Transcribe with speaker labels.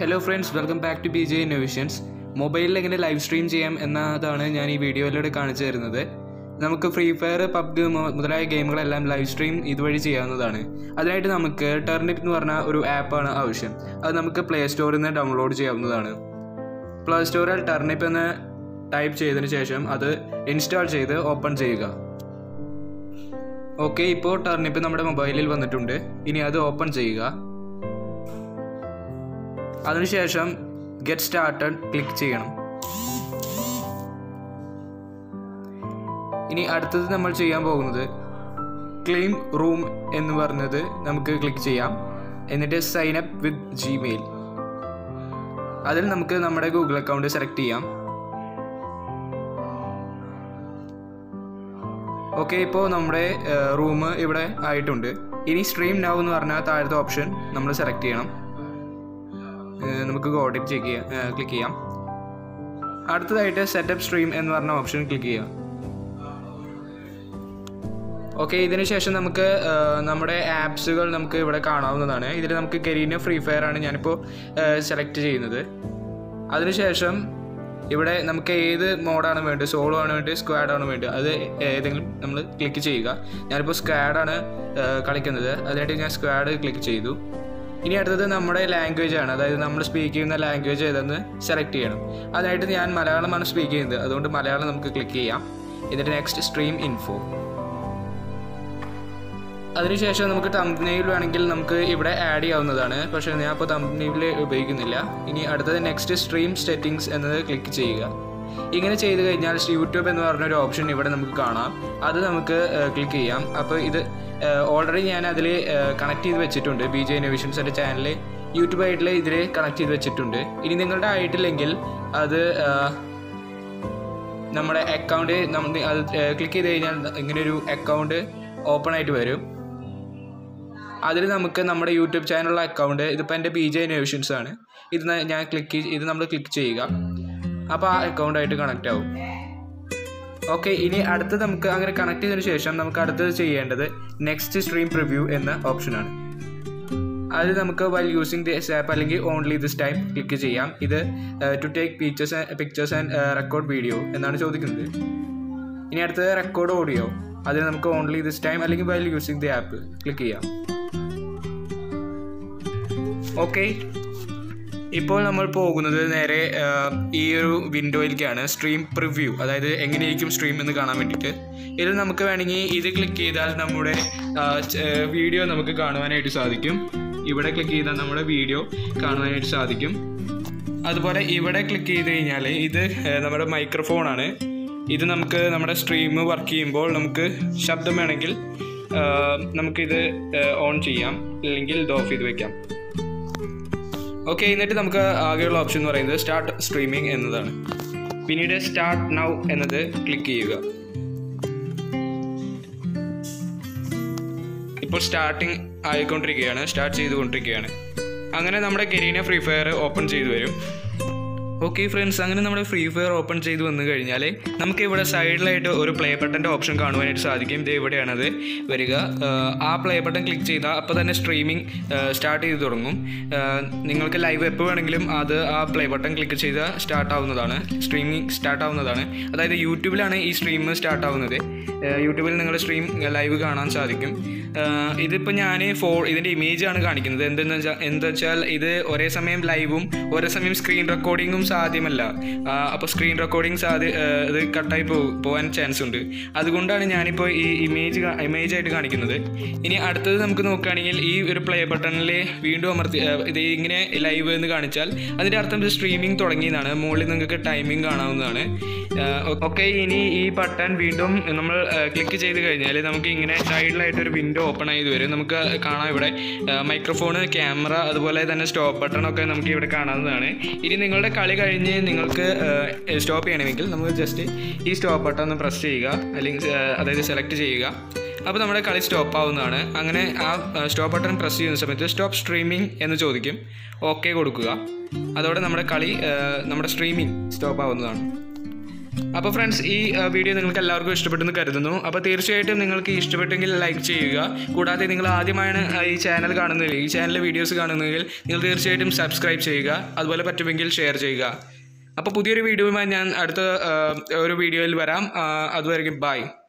Speaker 1: Hello friends, welcome back to BJ Innovations. മൊബൈലിൽ എങ്ങനെ live stream ചെയ്യാം എന്നതാണ് ഞാൻ ഈ വീഡിയോയിലൂടെ കാണിച്ചു തരുന്നത്. നമുക്ക് ഫ്രീ ഫയർ, പബ്ജി മുതലായ ഗെയിമുകളെല്ലാം ലൈവ് സ്ട്രീം ഇതുവഴി ചെയ്യാവുന്നതാണ്. അതിനായിട്ട് നമുക്ക് ടർണിപ്പ് എന്ന് പറഞ്ഞ ഒരു ആപ്പാണ് ആവശ്യം. അത് നമുക്ക് പ്ലേ സ്റ്റോറിൽ നിന്ന് ഡൗൺലോഡ് ചെയ്യാവുന്നതാണ്. പ്ലേ സ്റ്റോറിൽ ടർണിപ്പ് എന്ന് ടൈപ്പ് ചെയ്തതിന് ശേഷം അത് ഇൻസ്റ്റാൾ ചെയ്ത് ഓപ്പൺ ചെയ്യുക. ഓക്കെ, ഇപ്പോൾ ടർണിപ്പ് നമ്മുടെ മൊബൈലിൽ വന്നിട്ടുണ്ട്. ഇനി അത് ഓപ്പൺ ചെയ്യുക. അതിനുശേഷം ഗെറ്റ് സ്റ്റാർട്ടഡ് ക്ലിക്ക് ചെയ്യണം. ഇനി അടുത്തത് നമ്മൾ ചെയ്യാൻ പോകുന്നത് ക്ലെയിം റൂം എന്ന് പറഞ്ഞത് നമുക്ക് ക്ലിക്ക് ചെയ്യാം. എന്നിട്ട് സൈൻ അപ്പ് വിത്ത് ജിമെയിൽ. അതിൽ നമുക്ക് നമ്മുടെ ഗൂഗിൾ അക്കൗണ്ട് സെലക്ട് ചെയ്യാം. ഓക്കെ, ഇപ്പോൾ നമ്മുടെ റൂം ഇവിടെ ആയിട്ടുണ്ട്. ഇനി സ്ട്രീം നൗ എന്ന് പറഞ്ഞാൽ താഴത്തെ ഓപ്ഷൻ നമ്മൾ സെലക്ട് ചെയ്യണം. നമുക്ക് ഗോഡിറ്റ് ക്ലിക്ക് ചെയ്യാം. അടുത്തതായിട്ട് സെറ്റപ്പ് സ്ട്രീം എന്ന് പറഞ്ഞ ഓപ്ഷൻ ക്ലിക്ക് ചെയ്യാം. ഓക്കെ, ഇതിന് ശേഷം നമുക്ക് നമ്മുടെ ആപ്സുകൾ നമുക്ക് ഇവിടെ കാണാവുന്നതാണ്. ഇതിൽ നമുക്ക് ഗരീന ഫ്രീ ഫയർ ആണ് ഞാനിപ്പോൾ സെലക്ട് ചെയ്യുന്നത്. അതിനുശേഷം ഇവിടെ നമുക്ക് ഏത് മോഡാണ് വേണ്ടത്, സോളോ ആണ് വേണ്ടത്, സ്ക്വാഡ് ആണ് വേണ്ടത്, അത് ഏതെങ്കിലും നമ്മൾ ക്ലിക്ക് ചെയ്യുക. ഞാനിപ്പോൾ സ്ക്വാഡാണ് കളിക്കുന്നത്, അതിനായിട്ട് ഞാൻ സ്ക്വാഡ് ക്ലിക്ക് ചെയ്തു. ഇനി അടുത്തത് നമ്മുടെ ലാംഗ്വേജ് ആണ്, അതായത് നമ്മൾ സ്പീക്ക് ചെയ്യുന്ന ലാംഗ്വേജ് ഏതെന്ന് സെലക്ട് ചെയ്യണം. അതിനായിട്ട് ഞാൻ മലയാളമാണ് സ്പീക്ക് ചെയ്യുന്നത്, അതുകൊണ്ട് മലയാളം നമുക്ക് ക്ലിക്ക് ചെയ്യാം. എന്നിട്ട് നെക്സ്റ്റ് സ്ട്രീം ഇൻഫോ. അതിനുശേഷം നമുക്ക് തംബ്നെയിൽ വേണമെങ്കിൽ നമുക്ക് ഇവിടെ ആഡ് ചെയ്യാവുന്നതാണ്, പക്ഷേ ഞാൻ ഇപ്പോൾ തംബ്നെയിൽ ഉപയോഗിക്കുന്നില്ല. ഇനി അടുത്തത് നെക്സ്റ്റ് സ്ട്രീം സെറ്റിംഗ്സ് എന്നത് ക്ലിക്ക് ചെയ്യുക. ഇങ്ങനെ ചെയ്ത് കഴിഞ്ഞാൽ യൂട്യൂബ് എന്ന് പറഞ്ഞൊരു ഓപ്ഷൻ ഇവിടെ നമുക്ക് കാണാം, അത് നമുക്ക് ക്ലിക്ക് ചെയ്യാം. അപ്പോൾ ഇത് ഓൾറെഡി ഞാൻ അതിൽ കണക്ട് ചെയ്ത് വെച്ചിട്ടുണ്ട്. BJ Innovations എൻ്റെ ചാനൽ യൂട്യൂബ് ആയിട്ട് ഇതിൽ കണക്ട് ചെയ്ത് വെച്ചിട്ടുണ്ട്. ഇനി നിങ്ങളുടെ ആയിട്ടില്ലെങ്കിൽ അത് നമ്മുടെ അക്കൗണ്ട് അത് ക്ലിക്ക് ചെയ്ത് കഴിഞ്ഞാൽ ഇങ്ങനെയൊരു അക്കൗണ്ട് ഓപ്പൺ ആയിട്ട് വരും. അതിൽ നമുക്ക് നമ്മുടെ യൂട്യൂബ് ചാനലുള്ള അക്കൗണ്ട്, ഇതിപ്പോൾ എൻ്റെ BJ Innovations ആണ്, ഇത് നമ്മൾ ക്ലിക്ക് ചെയ്യുക. അപ്പോൾ ആ അക്കൗണ്ടായിട്ട് കണക്റ്റ് ആവും. ഓക്കെ, ഇനി അടുത്തത് നമുക്ക് അങ്ങനെ കണക്ട് ചെയ്തതിന് ശേഷം നമുക്ക് അടുത്തത് ചെയ്യേണ്ടത് നെക്സ്റ്റ് സ്ട്രീം പ്രിവ്യൂ എന്ന ഓപ്ഷനാണ്. അത് നമുക്ക് വൈൽ യൂസിങ് ദിസ് ആപ്പ് അല്ലെങ്കിൽ ഓൺലി ദിസ് ടൈം ക്ലിക്ക് ചെയ്യാം. ഇത് to take pictures and record video എന്നാണ് ചോദിക്കുന്നത്. ഇനി അടുത്തത് റെക്കോർഡ് ഓഡിയോ, അതിന് നമുക്ക് ഓൺലി ദിസ് ടൈം അല്ലെങ്കിൽ while using the app click ചെയ്യാം. ഓക്കെ, ഇപ്പോൾ നമ്മൾ പോകുന്നത് നേരെ ഈ ഒരു വിൻഡോയിലേക്കാണ്, സ്ട്രീം പ്രിവ്യൂ, അതായത് എങ്ങനെയായിരിക്കും സ്ട്രീം എന്ന് കാണാൻ വേണ്ടിയിട്ട്. ഇതിൽ നമുക്ക് വേണമെങ്കിൽ ഇത് ക്ലിക്ക് ചെയ്താൽ നമ്മുടെ വീഡിയോ നമുക്ക് കാണുവാനായിട്ട് സാധിക്കും. ഇവിടെ ക്ലിക്ക് ചെയ്താൽ നമ്മുടെ വീഡിയോ കാണുവാനായിട്ട് സാധിക്കും. അതുപോലെ ഇവിടെ ക്ലിക്ക് ചെയ്ത് കഴിഞ്ഞാൽ ഇത് നമ്മുടെ മൈക്രോഫോണാണ്. ഇത് നമുക്ക് നമ്മുടെ സ്ട്രീം വർക്ക് ചെയ്യുമ്പോൾ നമുക്ക് ശബ്ദം വേണമെങ്കിൽ നമുക്കിത് ഓൺ ചെയ്യാം, അല്ലെങ്കിൽ ഇത് ഓഫ് ചെയ്ത് വെക്കാം. ഓക്കെ, എന്നിട്ട് നമുക്ക് ആകെയുള്ള ഓപ്ഷൻ എന്ന് പറയുന്നത് സ്റ്റാർട്ട് സ്ട്രീമിംഗ് എന്നതാണ്. പിന്നീട് സ്റ്റാർട്ട് നൗ എന്നത് ക്ലിക്ക് ചെയ്യുക. ഇപ്പോൾ സ്റ്റാർട്ട് ചെയ്തുകൊണ്ടിരിക്കുകയാണ്. അങ്ങനെ നമ്മുടെ ഗരീന ഫ്രീ ഫയർ ഓപ്പൺ ചെയ്തു വരും. ഓക്കെ ഫ്രണ്ട്സ്, അങ്ങനെ നമ്മുടെ ഫ്രീ ഫയർ ഓപ്പൺ ചെയ്ത് വന്നു കഴിഞ്ഞാൽ നമുക്ക് ഇവിടെ സൈഡിലായിട്ട് ഒരു പ്ലേ ബട്ടൻ്റെ ഓപ്ഷൻ കാണുവാനായിട്ട് സാധിക്കും. ഇത് എവിടെയാണത് വരിക. ആ പ്ലേ ബട്ടൺ ക്ലിക്ക് ചെയ്താൽ അപ്പോൾ തന്നെ സ്ട്രീമിംഗ് സ്റ്റാർട്ട് ചെയ്ത് തുടങ്ങും. നിങ്ങൾക്ക് ലൈവ് എപ്പോൾ വേണമെങ്കിലും അത് ആ പ്ലേ ബട്ടൺ ക്ലിക്ക് ചെയ്താൽ സ്ട്രീമിംഗ് സ്റ്റാർട്ട് ആവുന്നതാണ്. അതായത് യൂട്യൂബിലാണ് ഈ സ്ട്രീം സ്റ്റാർട്ട് ആവുന്നത്. യൂട്യൂബിൽ നിങ്ങളുടെ സ്ട്രീം ലൈവ് കാണാൻ സാധിക്കും. ഇതിപ്പോൾ ഞാൻ ഇതിൻ്റെ ഇമേജാണ് കാണിക്കുന്നത്. എന്താ വെച്ചാൽ ഇത് ഒരേ സമയം ലൈവും ഒരേ സമയം സ്ക്രീൻ റെക്കോർഡിങ്ങും സാധ്യമല്ല. അപ്പോൾ സ്ക്രീൻ റെക്കോർഡിങ് ഇത് കട്ടായി പോകാൻ ചാൻസ് ഉണ്ട്. അതുകൊണ്ടാണ് ഞാനിപ്പോൾ ഈ ഇമേജായിട്ട് കാണിക്കുന്നത്. ഇനി അടുത്തത് നമുക്ക് നോക്കുകയാണെങ്കിൽ ഈ ഒരു പ്ലേ ബട്ടണിൽ വീണ്ടും അമർത്തി ഇത് ഇങ്ങനെ ലൈവ് എന്ന് കാണിച്ചാൽ അതിൻ്റെ അർത്ഥം ഇത് സ്ട്രീമിംഗ് തുടങ്ങിയതാണ്. മുകളിൽ നിങ്ങൾക്ക് ടൈമിംഗ് കാണാവുന്നതാണ്. ഓക്കെ, ഇനി ഈ ബട്ടൺ വീണ്ടും നമ്മൾ ക്ലിക്ക് ചെയ്ത് കഴിഞ്ഞാൽ നമുക്ക് ഇങ്ങനെ സൈഡിലായിട്ടൊരു വിൻഡോ ഓപ്പൺ ആയത് വരും. നമുക്ക് കാണാം ഇവിടെ മൈക്രോഫോണ്, ക്യാമറ, അതുപോലെ തന്നെ സ്റ്റോപ്പ് ബട്ടണൊക്കെ നമുക്ക് ഇവിടെ കാണാവുന്നതാണ്. ഇനി നിങ്ങളുടെ കളി കഴിഞ്ഞ് നിങ്ങൾക്ക് സ്റ്റോപ്പ് ചെയ്യണമെങ്കിൽ നമുക്ക് ജസ്റ്റ് ഈ സ്റ്റോപ്പ് ബട്ടൺ ഒന്ന് പ്രസ് ചെയ്യുക, അല്ലെങ്കിൽ അതായത് സെലക്ട് ചെയ്യുക. അപ്പോൾ നമ്മുടെ കളി സ്റ്റോപ്പ് ആവുന്നതാണ്. അങ്ങനെ ആ സ്റ്റോപ്പ് ബട്ടൺ പ്രസ് ചെയ്യുന്ന സമയത്ത് സ്റ്റോപ്പ് സ്ട്രീമിംഗ് എന്ന് ചോദിക്കും. ഓക്കെ കൊടുക്കുക. അതോടെ നമ്മുടെ സ്ട്രീമിംഗ് സ്റ്റോപ്പ് ആവുന്നതാണ്. അപ്പോൾ ഫ്രണ്ട്സ് ഈ വീഡിയോ നിങ്ങൾക്ക് എല്ലാവർക്കും ഇഷ്ടപ്പെട്ടെന്ന് കരുതുന്നു. അപ്പോൾ തീർച്ചയായിട്ടും നിങ്ങൾക്ക് ഇഷ്ടപ്പെട്ടെങ്കിൽ ലൈക്ക് ചെയ്യുക. കൂടാതെ നിങ്ങൾ ആദ്യമാണ് ഈ ചാനൽ കാണുന്നതെങ്കിൽ, ഈ ചാനലിലെ വീഡിയോസ് കാണുന്നതെങ്കിൽ നിങ്ങൾ തീർച്ചയായിട്ടും സബ്സ്ക്രൈബ് ചെയ്യുക. അതുപോലെ പറ്റുമെങ്കിൽ ഷെയർ ചെയ്യുക. അപ്പോൾ പുതിയൊരു വീഡിയോയുമായി ഞാൻ അടുത്ത ഒരു വീഡിയോയിൽ വരാം. അതുവരെയും ബൈ.